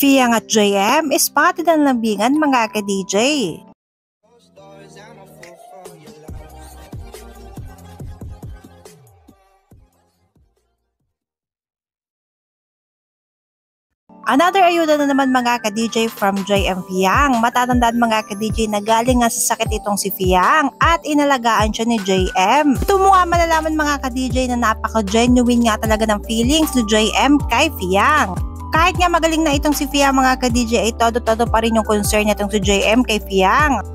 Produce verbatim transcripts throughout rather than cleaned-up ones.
Fiang at J M spotted ang lambingan mga ka-D J. Another ayuda na naman mga ka-D J from J M Fiang. Matatandaan mga ka-D J na galing nga sa sakit itong si Fiang at inalagaan siya ni J M. Ito mo nga malalaman mga ka-D J na napaka-genuine nga talaga ng feelings ni J M kay Fiang. Kahit nga magaling na itong si Fiang mga ka-D J ay todo-todo pa rin yung concern niya itong si J M kay Fiang.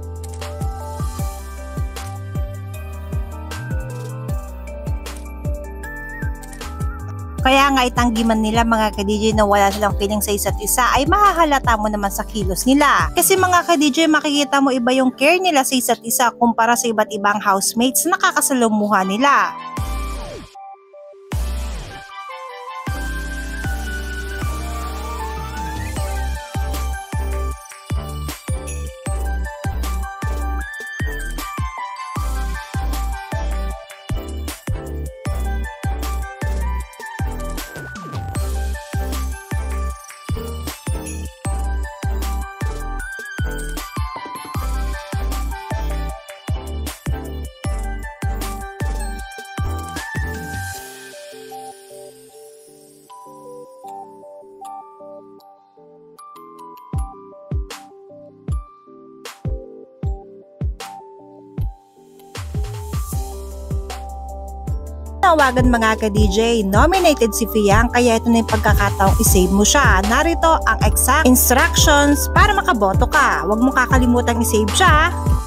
Kaya nga itanggi man nila mga ka-D J na wala silang feeling sa isa't isa ay mahahalata mo naman sa kilos nila. Kasi mga ka-D J makikita mo iba yung care nila sa isa't isa kumpara sa iba't ibang housemates na nakakasalumuha nila. Tawagan mga ka-D J, nominated si Fiang kaya ito na yung pagkakataong isave mo siya. Narito ang exact instructions para makaboto ka. Huwag mo kakalimutang isave siya.